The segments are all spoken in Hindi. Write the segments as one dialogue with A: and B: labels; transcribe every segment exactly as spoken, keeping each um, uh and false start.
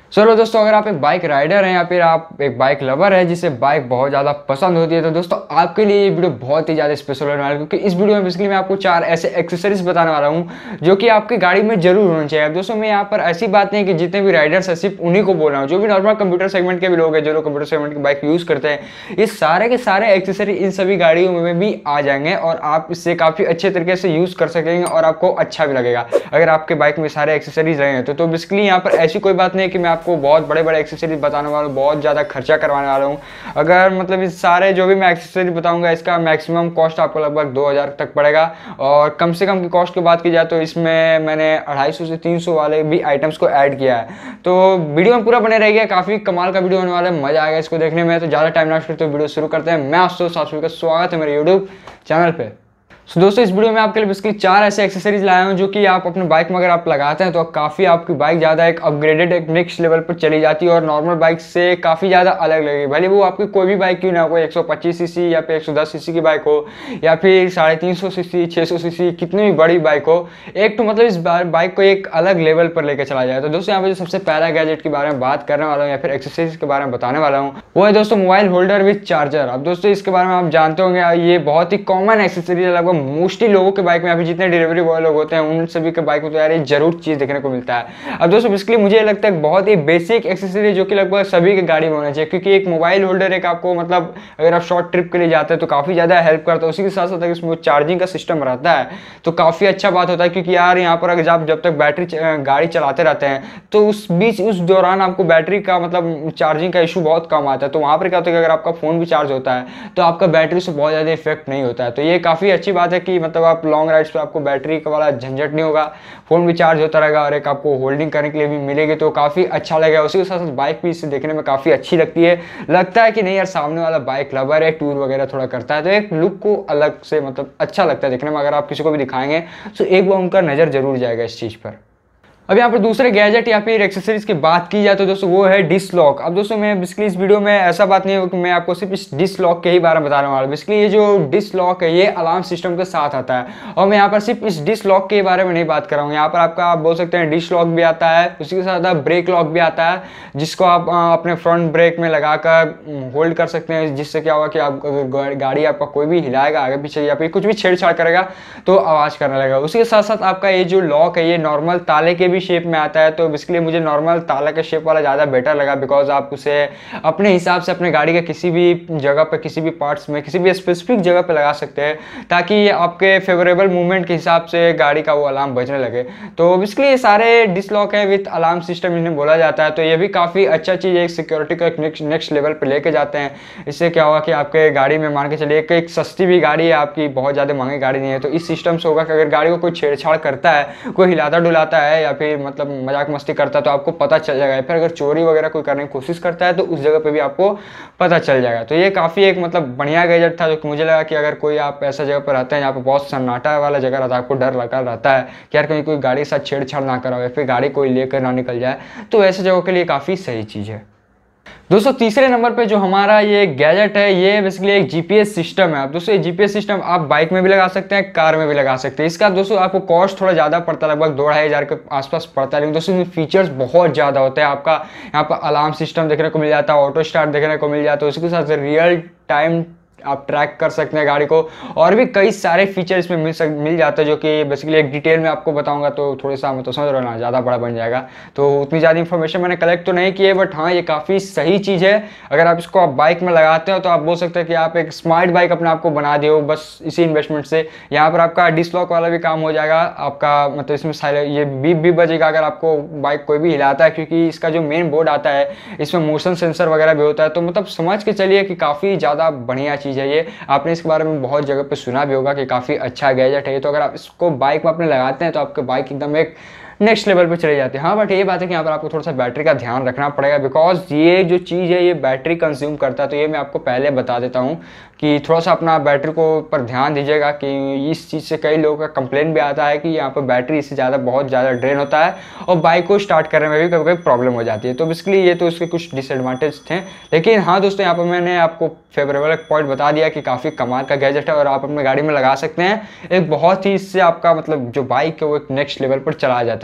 A: चलो दोस्तों, अगर आप एक बाइक राइडर हैं या फिर आप एक बाइक लवर है जिसे बाइक बहुत ज़्यादा पसंद होती है, तो दोस्तों आपके लिए ये वीडियो बहुत ही ज़्यादा स्पेशल होने वाला है, क्योंकि इस वीडियो में बेसिकली मैं आपको चार ऐसे एक्सेसरीज बताने वाला हूँ जो कि आपकी गाड़ी में जरूर होना चाहिए। दोस्तों मैं यहाँ पर ऐसी बात नहीं कि जितने भी राइडर्स हैं सिर्फ उन्हीं को बोल रहा हूँ, जो भी नॉर्मल कंप्यूटर सेगमेंट के भी लोग हैं, जो लोग कंप्यूटर सेगमेंट की बाइक यूज़ करते हैं, ये सारे के सारे एक्सेसरी इन सभी गाड़ियों में भी आ जाएंगे और आप इससे काफ़ी अच्छे तरीके से यूज़ कर सकेंगे और आपको अच्छा भी लगेगा अगर आपके बाइक में सारे एक्सेसरीज रहे हैं तो। तो बेसिकली यहाँ पर ऐसी कोई बात नहीं है कि मैं आपको बहुत बड़े बड़े एक्सेसरीज बताने वाला हूँ, बहुत ज़्यादा खर्चा करवाने वाला हूँ। अगर मतलब इस सारे जो भी मैं एक्सेसरीज बताऊंगा इसका मैक्सिमम कॉस्ट आपको लगभग दो हज़ार तक पड़ेगा, और कम से कम की कॉस्ट की बात की जाए तो इसमें मैंने अढ़ाई सौ से तीन सौ वाले भी आइटम्स को ऐड किया है। तो वीडियो में पूरा बने रहेगा, काफ़ी कमाल का वीडियो होने वाला है, मजा आएगा इसको देखने में। तो ज़्यादा टाइम ना करते वीडियो शुरू करते हैं। मैं आशुतोष का स्वागत है मेरे यूट्यूब चैनल पे। तो so, दोस्तों इस वीडियो में आपके लिए बेसिकली चार ऐसे एक्सेसरीज लाया हूं जो कि आप अपने बाइक में अगर आप लगाते हैं तो काफ़ी आपकी बाइक ज़्यादा एक अपग्रेडेड एक नेक्स्ट लेवल पर चली जाती है और नॉर्मल बाइक से काफ़ी ज़्यादा अलग लगेगी। भले वो आपकी कोई भी बाइक क्यों ना हो, एक सौ पच्चीस सीसी या फिर एक सौ दस सीसी की बाइक हो या फिर साढ़े तीन सौ सीसी छः सौ सीसी कितनी भी बड़ी बाइक हो, एक तो मतलब इस बाइक को एक अलग लेवल पर लेकर चला जाए। तो दोस्तों यहाँ पर जो सबसे पहला गैजेट के बारे में बात करने वाला हूँ या फिर एक्सेसरीज के बारे में बताने वाला हूँ वो है दोस्तों मोबाइल होल्डर विथ चार्जर। अब दोस्तों इसके बारे में आप जानते होंगे, ये बहुत ही कॉमन एक्सेसरीज है, लगभग मोस्टली लोगों बाइक में या फिर जितने डिलीवरी बॉय लोग होते हैं उन सभी के बाइक में तो यार ये जरूर चीज देखने को मिलता है। अब दोस्तों बेसिकली मुझे लगता है बहुत ही बेसिक एक्सेसरी जो कि लगभग सभी के गाड़ी में होना चाहिए, क्योंकि एक मोबाइल होल्डर एक आपको मतलब अगर आप शॉर्ट ट्रिप के लिए जाते हैं तो काफी ज्यादा हेल्प करता है। उसी के साथ साथ अगर इसमें चार्जिंग का सिस्टम रहता है तो काफी अच्छा बात होता है, क्योंकि यार यहाँ पर अगर आप जब तक बैटरी गाड़ी चलाते रहते हैं तो उस बीच उस दौरान आपको बैटरी का मतलब चार्जिंग का इशू बहुत कम आता है। तो वहां पर क्या होता है कि अगर आपका फोन भी चार्ज होता है तो आपका बैटरी से बहुत ज्यादा इफेक्ट नहीं होता है। तो ये काफी अच्छी बात है कि मतलब आप लॉन्ग राइड्स पे आपको बैटरी का वाला झंझट नहीं होगा, फोन भी चार्ज होता रहेगा और एक आपको होल्डिंग करने के लिए भी मिलेगी, तो काफी अच्छा लगेगा। उसी के साथ साथ बाइक भी इससे देखने में काफी अच्छी लगती है, लगता है कि नहीं यार सामने वाला बाइक लवर है, टूर वगैरह थोड़ा करता है तो एक लुक को अलग से मतलब अच्छा लगता है देखने में। अगर आप किसी को भी दिखाएंगे तो एक बार उनका नजर जरूर जाएगा इस चीज पर। अब यहाँ पर दूसरे गैजेट या फिर एक्सेसरीज की बात की जाए तो दोस्तों वो है डिश लॉक। अब दोस्तों मैं बेसिकली इस वीडियो में ऐसा बात नहीं है कि मैं आपको सिर्फ इस डिश लॉक के ही बारे में बताने वाला हूँ। बेसिकली ये जो डिश लॉक है ये अलार्म सिस्टम के साथ आता है, और मैं यहाँ पर सिर्फ इस डिश लॉक के बारे में नहीं बात कर रहा हूँ। यहाँ पर आपका आप बोल सकते हैं डिश लॉक भी आता है, उसी के साथ ब्रेक लॉक भी आता है जिसको आप अपने फ्रंट ब्रेक में लगाकर होल्ड कर सकते हैं, जिससे क्या होगा कि आप अगर गाड़ी आपका कोई भी हिलाएगा आगे पीछे या फिर कुछ भी छेड़छाड़ करेगा तो आवाज़ करने लगेगा। उसी के साथ साथ आपका ये जो लॉक है ये नॉर्मल ताले के भी शेप में आता है, तो बेसिकली मुझे नॉर्मल ताला के शेप वाला ज़्यादा बेटर लगा, बिकॉज आप उसे अपने हिसाब से अपने गाड़ी के किसी भी जगह पे किसी भी पार्ट्स में किसी भी स्पेसिफिक जगह पे लगा सकते हैं ताकि आपके फेवरेबल मूवमेंट के हिसाब से गाड़ी का वो अलार्म बजने लगे। तो बेसिकली ये सारे डिश लॉक है विथ अलार्म सिस्टम इन्हें बोला जाता है, तो ये भी काफ़ी अच्छा चीज़ है, एक सिक्योरिटी को एक नेक्स्ट लेवल पर लेके जाते हैं। इससे क्या होगा कि आपके गाड़ी में मान के चलिए एक, एक सस्ती भी गाड़ी है आपकी, बहुत ज़्यादा महंगी गाड़ी नहीं है, तो इस सिस्टम से होगा कि अगर गाड़ी को कोई छेड़छाड़ करता है, कोई हिलाता डुलाता है या फिर मतलब मजाक मस्ती करता है तो आपको पता चल जाएगा। फिर अगर चोरी वगैरह कोई करने की कोशिश करता है तो उस जगह पे भी आपको पता चल जाएगा। तो ये काफ़ी एक मतलब बढ़िया गैजेट था, जो कि मुझे लगा कि अगर कोई आप ऐसा जगह पर रहते हैं यहाँ पे बहुत सन्नाटा वाला जगह रहता है, आपको डर लगा रहता है कि यार कहीं कोई गाड़ी के साथ छेड़छाड़ ना करा हो या फिर गाड़ी कोई लेकर ना निकल जाए, तो ऐसे जगहों के लिए काफ़ी सही चीज़ है। दोस्तों तीसरे नंबर पे जो हमारा ये गैजेट है ये बेसिकली एक जीपीएस सिस्टम है। अब दोस्तों ये जीपीएस सिस्टम आप बाइक में भी लगा सकते हैं, कार में भी लगा सकते हैं। इसका दोस्तों आपको कॉस्ट थोड़ा ज़्यादा पड़ता है, लगभग दो ढाई हज़ार के आसपास पड़ता है, लेकिन दोस्तों इसमें फीचर्स बहुत ज़्यादा होते हैं। आपका यहाँ पर अलार्म सिस्टम देखने को मिल जाता है, ऑटो स्टार्ट देखने को मिल जाता है, उसके साथ रियल टाइम आप ट्रैक कर सकते हैं गाड़ी को, और भी कई सारे फीचर इसमें मिल सक मिल जाते हैं जो कि बेसिकली एक डिटेल में आपको बताऊंगा तो थोड़ा सा मैं तो समझ रहा ना ज़्यादा बड़ा बन जाएगा, तो उतनी ज़्यादा इन्फॉर्मेशन मैंने कलेक्ट तो नहीं की है, बट हाँ ये काफ़ी सही चीज़ है। अगर आप इसको आप बाइक में लगाते हो तो आप बोल सकते हैं कि आप एक स्मार्ट बाइक अपने आप को बना दिए हो बस इसी इन्वेस्टमेंट से। यहाँ पर आपका डिश लॉक वाला भी काम हो जाएगा आपका, मतलब इसमें ये बीप भी बजेगा अगर आपको बाइक कोई भी हिलाता है, क्योंकि इसका जो मेन बोर्ड आता है इसमें मोशन सेंसर वगैरह भी होता है। तो मतलब समझ के चलिए कि काफ़ी ज़्यादा बढ़िया चीज़ है ये। आपने इसके बारे में बहुत जगह पे सुना भी होगा कि काफ़ी अच्छा गैजेट है। तो अगर आप इसको बाइक में अपने लगाते हैं तो आपके बाइक एकदम एक नेक्स्ट लेवल पे चले जाते हैं। हाँ बट ये बात है कि यहाँ पर आपको थोड़ा सा बैटरी का ध्यान रखना पड़ेगा, बिकॉज ये जो चीज़ है ये बैटरी कंज्यूम करता है। तो ये मैं आपको पहले बता देता हूँ कि थोड़ा सा अपना बैटरी को पर ध्यान दीजिएगा, कि इस चीज़ से कई लोगों का कंप्लेन भी आता है कि यहाँ पर बैटरी इससे ज़्यादा बहुत ज़्यादा ड्रेन होता है और बाइक को स्टार्ट करने में भी कभी कभी प्रॉब्लम हो जाती है। तो बेसिकली ये तो उसके कुछ डिसएडवांटेज थे, लेकिन हाँ दोस्तों यहाँ पर मैंने आपको फेवरेबल एक पॉइंट बता दिया कि काफ़ी कमाल का गैजेट है और आप अपने गाड़ी में लगा सकते हैं। एक बहुत ही इससे आपका मतलब जो बाइक है वो एक नेक्स्ट लेवल पर चला जाता है।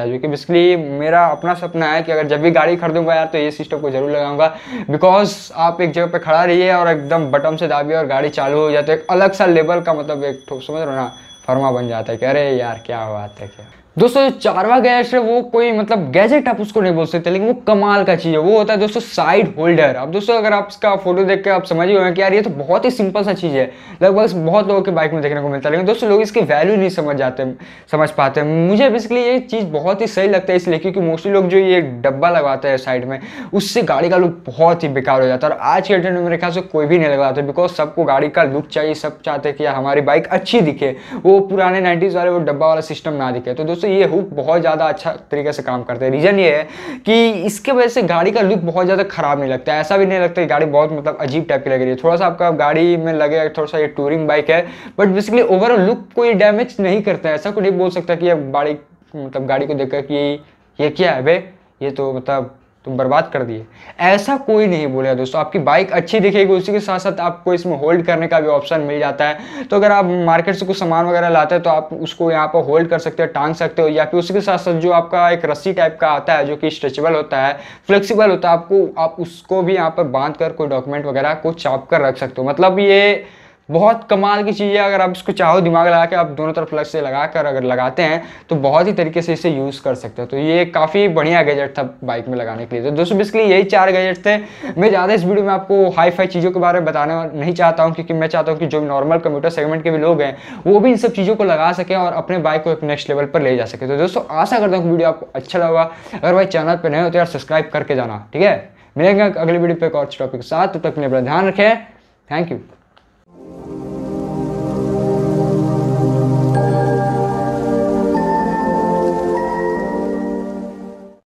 A: है, जो कि बेसिकली मेरा अपना सपना है कि अगर जब भी गाड़ी खरीदूंगा यार तो ये सिस्टम को जरूर लगाऊंगा। बिकॉज आप एक जगह पे खड़ा रहिए और एकदम बटन से दाबिए और गाड़ी चालू हो जाती है, एक अलग सा लेवल का मतलब एक समझ रहे हो ना, फर्मा बन जाता है कि अरे यार क्या बात है। क्या दोस्तों जो चारवा गैजेट है वो कोई मतलब गैजेट आप उसको नहीं बोल सकते, लेकिन वो कमाल का चीज़ है। वो होता है दोस्तों साइड होल्डर। अब दोस्तों अगर आप इसका फोटो देख के आप समझ ही होंगे कि यार ये तो बहुत ही सिंपल सा चीज़ है, लगभग बहुत लोगों के बाइक में देखने को मिलता है, लेकिन दोस्तों लोग इसकी वैल्यू नहीं समझ जाते समझ पाते। मुझे बेसिकली ये चीज़ बहुत ही सही लगता है इसलिए क्योंकि मोस्टली लोग जो ये डब्बा लगवाते हैं साइड में, उससे गाड़ी का लुक बहुत ही बेकार हो जाता है। और आज के डेट में मेरे ख्याल से कोई भी नहीं लगवाता, बिकॉज सबको गाड़ी का लुक चाहिए, सब चाहते हैं कि हमारी बाइक अच्छी दिखे, वो पुराने नाइन्टीज़ वाले वो डब्बा वाला सिस्टम ना दिखे। तो दोस्तों ये हुक बहुत ज़्यादा अच्छा तरीके से काम करते हैं। रीज़न ये है कि इसके वजह से गाड़ी का लुक बहुत ज़्यादा खराब नहीं लगता है, ऐसा भी नहीं लगता कि गाड़ी बहुत मतलब अजीब टाइप की लग रही है। थोड़ा सा आपका गाड़ी में लगेगा थोड़ा सा ये टूरिंग बाइक है, बट बेसिकली ओवरऑल लुक कोई डैमेज नहीं करता है। ऐसा कोई नहीं बोल सकता कि अब गाड़ी मतलब गाड़ी को देखकर कि ये क्या है बे, ये तो मतलब तुम बर्बाद कर दिए, ऐसा कोई नहीं बोलेगा। दोस्तों आपकी बाइक अच्छी दिखेगी, उसी के साथ साथ आपको इसमें होल्ड करने का भी ऑप्शन मिल जाता है। तो अगर आप मार्केट से कुछ सामान वगैरह लाते हैं तो आप उसको यहाँ पर होल्ड कर सकते हो, टांग सकते हो, या फिर उसी के साथ साथ जो आपका एक रस्सी टाइप का आता है जो कि स्ट्रेचेबल होता है, फ्लेक्सिबल होता है, आपको आप उसको भी यहाँ पर बांध कर कोई डॉक्यूमेंट वगैरह को चाप कर रख सकते हो। मतलब ये बहुत कमाल की चीज़ है। अगर आप इसको चाहो दिमाग लगा के आप दोनों तरफ फ्लक्स से लगा कर अगर लगाते हैं तो बहुत ही तरीके से इसे यूज़ कर सकते हो। तो ये काफ़ी बढ़िया गैजेट था बाइक में लगाने के लिए। तो दोस्तों बेसिकली यही चार गैजेट थे। मैं ज़्यादा इस वीडियो में आपको हाई फाई चीज़ों के बारे में बताने नहीं चाहता हूँ, क्योंकि मैं चाहता हूँ कि जो नॉर्मल कंप्यूटर सेगमेंट के भी लोग हैं वो भी इन सब चीज़ों को लगा सकें और अपने बाइक को एक नेक्स्ट लेवल पर ले जा सके। तो दोस्तों आशा करता हूँ वीडियो आपको अच्छा लगा। अगर भाई चैनल पर नए हो तो यार सब्सक्राइब करके जाना, ठीक है। मिलेंगे अगली वीडियो पे एक और टॉपिक के साथ, तब तक अपना ध्यान रखें। Thank you.